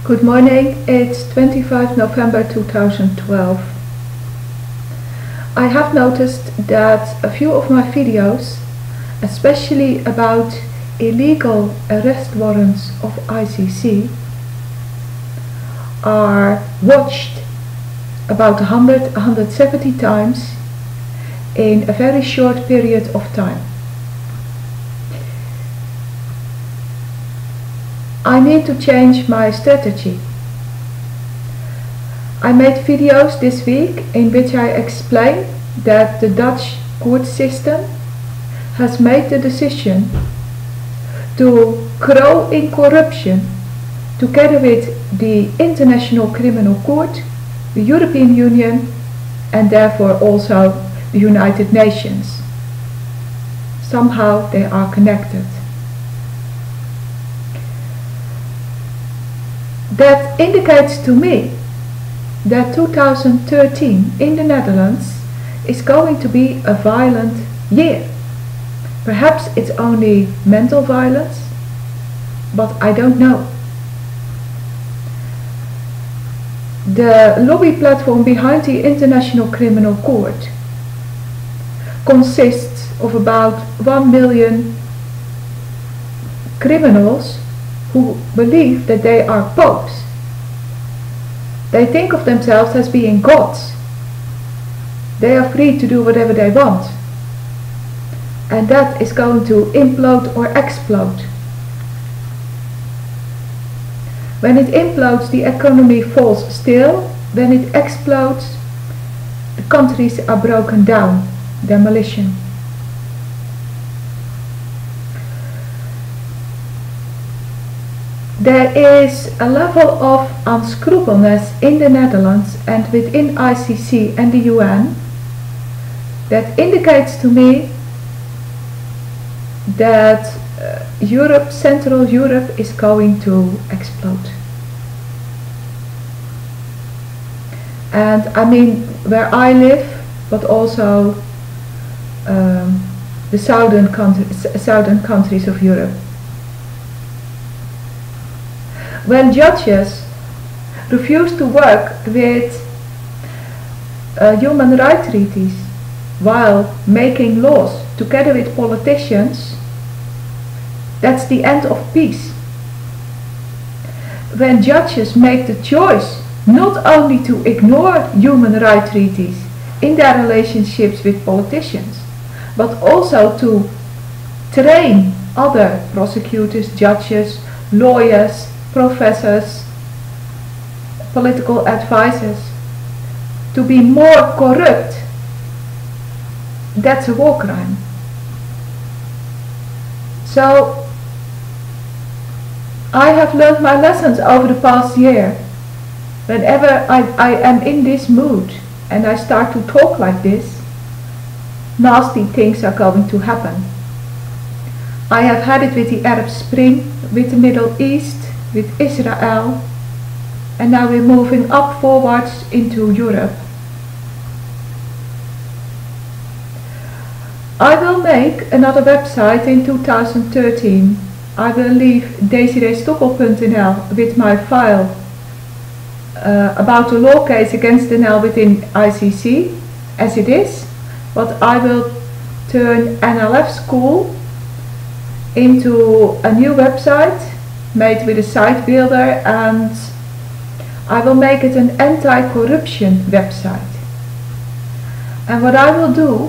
Good morning, it's 25 November 2012. I have noticed that a few of my videos, especially about illegal arrest warrants of ICC, are watched about 170 times in a very short period of time. I need to change my strategy. I made videos this week in which I explain that the Dutch court system has made the decision to grow in corruption together with the International Criminal Court, the European Union, and therefore also the United Nations. Somehow they are connected. That indicates to me that 2013 in the Netherlands is going to be a violent year. Perhaps it's only mental violence, but I don't know. The lobby platform behind the International Criminal Court consists of about 1 million criminals who believe that they are popes. They think of themselves as being gods. They are free to do whatever they want. And that is going to implode or explode. When it implodes, the economy falls still. When it explodes, the countries are broken down. Demolition. There is a level of unscrupulousness in the Netherlands and within ICC and the UN that indicates to me that Central Europe is going to explode. And I mean where I live, but also the southern countries of Europe. When judges refuse to work with human rights treaties while making laws together with politicians, that's the end of peace. When judges make the choice not only to ignore human rights treaties in their relationships with politicians, but also to train other prosecutors, judges, lawyers, professors, political advisors to be more corrupt, that's a war crime. So I have learned my lessons over the past year. Whenever I am in this mood and I start to talk like this, nasty things are going to happen. I have had it with the Arab Spring, with the Middle East, with Israel, and now we're moving up forwards into Europe. I will make another website in 2013. I will leave desirestoppel.nl with my file about the law case against NL within ICC as it is, but I will turn NLF School into a new website made with a site builder, and I will make it an anti-corruption website. And what I will do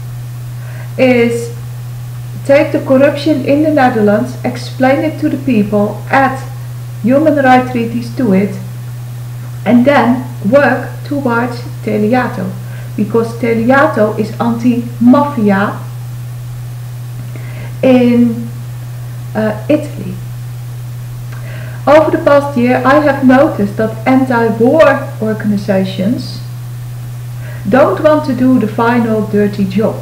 is take the corruption in the Netherlands, explain it to the people, add human rights treaties to it, and then work towards Teleato, because Teleato is anti-mafia in Italy. Over the past year I have noticed that anti-war organizations don't want to do the final dirty job.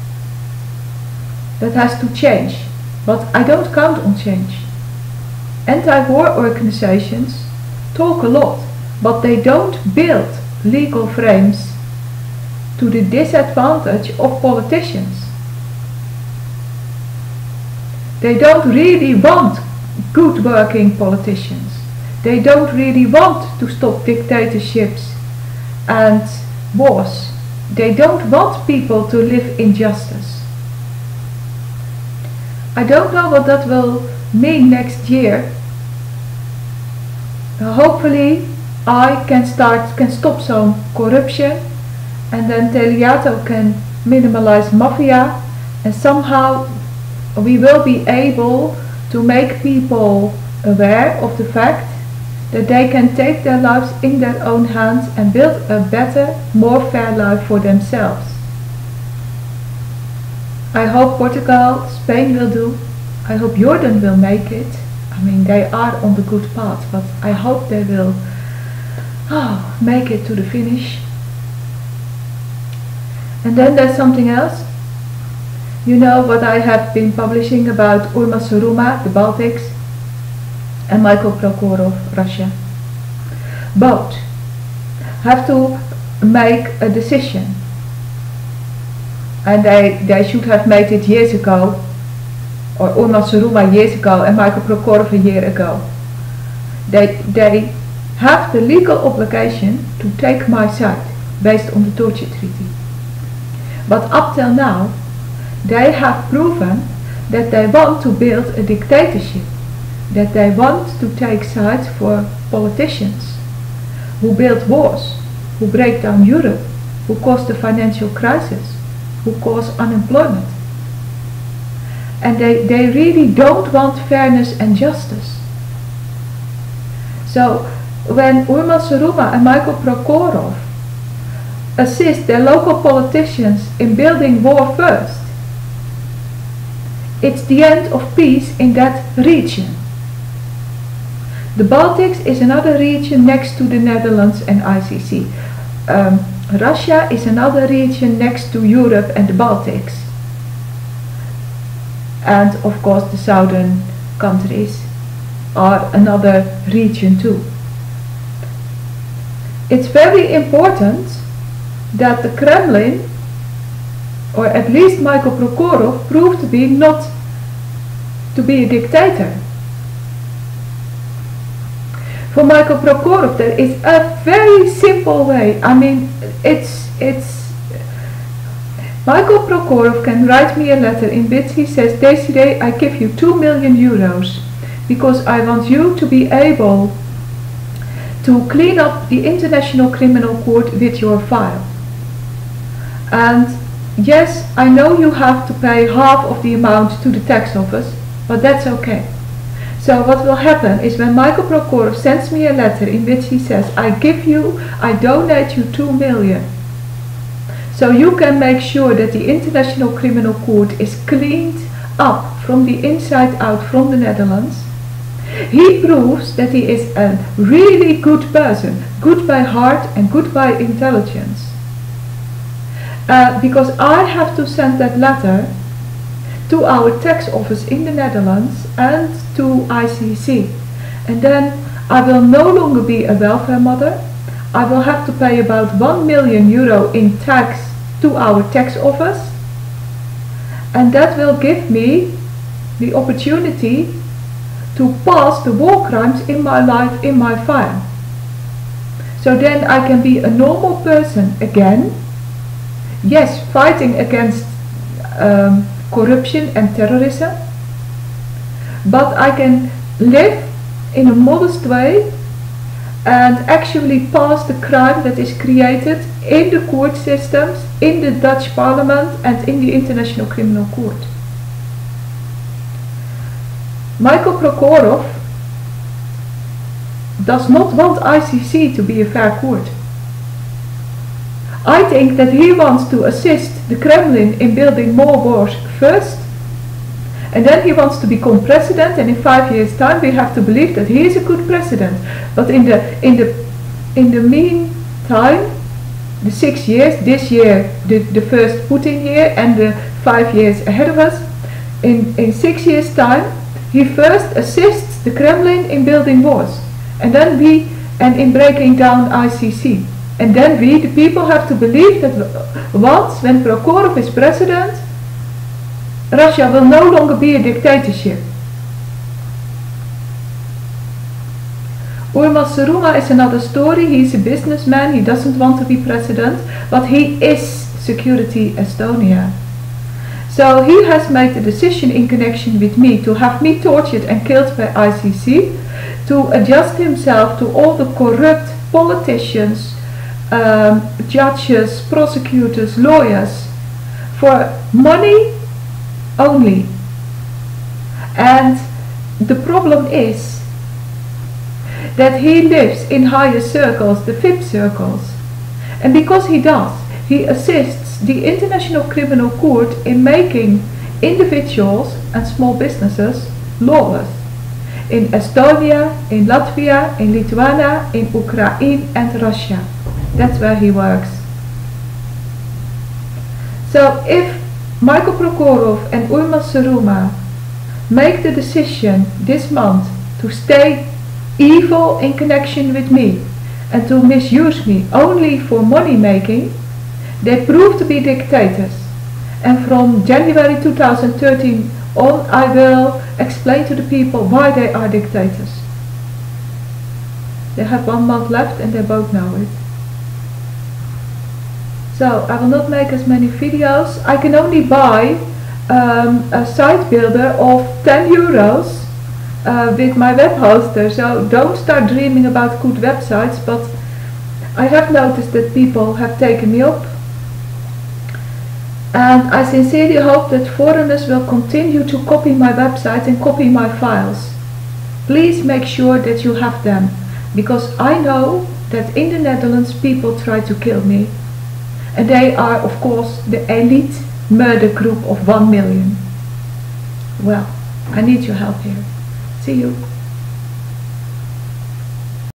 That has to change, but I don't count on change. Anti-war organizations talk a lot, but they don't build legal frames to the disadvantage of politicians. They don't really want good working politicians. They don't really want to stop dictatorships and wars. They don't want people to live in justice. I don't know what that will mean next year. Hopefully I can stop some corruption, and then Teliato can minimize mafia, and somehow we will be able to make people aware of the fact that they can take their lives in their own hands and build a better, more fair life for themselves. I hope Portugal, Spain will do. I hope Jordan will make it. I mean, they are on the good path, but I hope they will make it to the finish. And then there's something else. You know what I have been publishing about Urma Suruma, the Baltics, and Michael Prokhorov, Russia. Both have to make a decision, and they should have made it years ago, or Urma Suruma years ago and Michael Prokhorov a year ago. They have the legal obligation to take my side based on the torture treaty. But up till now, they have proven that they want to build a dictatorship, that they want to take sides for politicians who build wars, who break down Europe, who cause the financial crisis, who cause unemployment. And they really don't want fairness and justice. So when Urma Suruma and Michael Prokhorov assist their local politicians in building war first, it's the end of peace in that region. The Baltics is another region next to the Netherlands and ICC. Russia is another region next to Europe and the Baltics. And of course the southern countries are another region too. It's very important that the Kremlin, or at least Michael Prokhorov, proved to be not to be a dictator. For Michael Prokhorov there is a very simple way. I mean, Michael Prokhorov can write me a letter in which he says, Desiree, I give you 2 million euros because I want you to be able to clean up the International Criminal Court with your file. And yes, I know you have to pay half of the amount to the tax office, but that's okay. So what will happen is when Michael Prokhorov sends me a letter in which he says, I donate you 2 million. So you can make sure that the International Criminal Court is cleaned up from the inside out from the Netherlands. He proves that he is a really good person, good by heart and good by intelligence. Because I have to send that letter to our tax office in the Netherlands and to ICC. And then I will no longer be a welfare mother. I will have to pay about 1 million euro in tax to our tax office, and that will give me the opportunity to pass the war crimes in my life in my file. So then I can be a normal person again, yes, fighting against corruption and terrorism, but I can live in a modest way and actually pass the crime that is created in the court systems, in the Dutch Parliament and in the International Criminal Court. Michael Prokhorov does not want ICC to be a fair court. I think that he wants to assist the Kremlin in building more wars first, and then he wants to become president, and in 5 years' time we have to believe that he is a good president. But in the meantime, the 6 years, this year the first Putin year and the 5 years ahead of us, in 6 years' time he first assists the Kremlin in building wars, and then in breaking down ICC. And then we, the people, have to believe that once, when Prokhorov is president, Russia will no longer be a dictatorship. Urmas Seruma is another story. He's a businessman, he doesn't want to be president, but he is Security Estonia. So he has made the decision in connection with me to have me tortured and killed by ICC, to adjust himself to all the corrupt politicians, judges, prosecutors, lawyers, for money only. And the problem is that he lives in higher circles, the VIP circles, and because he does, he assists the International Criminal Court in making individuals and small businesses lawless in Estonia, in Latvia, in Lithuania, in Ukraine and Russia. That's where he works. So if Michael Prokhorov and Urmas Seruma make the decision this month to stay evil in connection with me and to misuse me only for money making, they prove to be dictators. And from January 2013 on, I will explain to the people why they are dictators. They have 1 month left and they both know it. So I will not make as many videos. I can only buy a site builder of 10 euros with my web hoster, so don't start dreaming about good websites, but I have noticed that people have taken me up, and I sincerely hope that foreigners will continue to copy my website and copy my files. Please make sure that you have them, because I know that in the Netherlands people try to kill me, and they are of course the elite murder group of 1 million. Well, I need your help here. See you.